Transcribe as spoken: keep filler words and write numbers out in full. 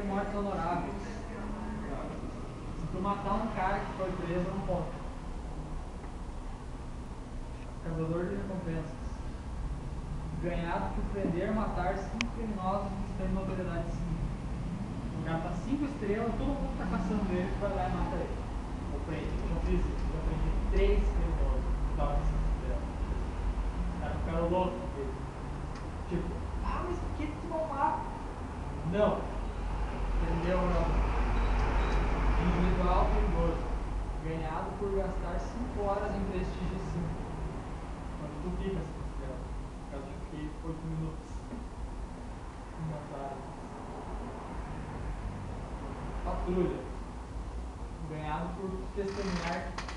mortes honoráveis. Se tu matar um cara que foi preso, não conta. Caçador de recompensas. Ganhado por prender ou matar cinco criminosos que estão em notoriedade civil. O cara tá cinco estrelas, todo mundo tá caçando ele, tu vai lá e mata ele. Ou prende. Eu já fiz isso, eu já prendi três criminosos que estavam cinco estrelas. O cara ficaram loucos dele. Tipo, ah, mas por que tu não mata? Não. Entendeu não? Individual perigoso. Ganhado por gastar cinco horas em prestígio cinco. Quando tu fica cinco estrelas. No caso, eu fiquei oito minutos. Engraçado. Patrulha. Ganhado por testemunhar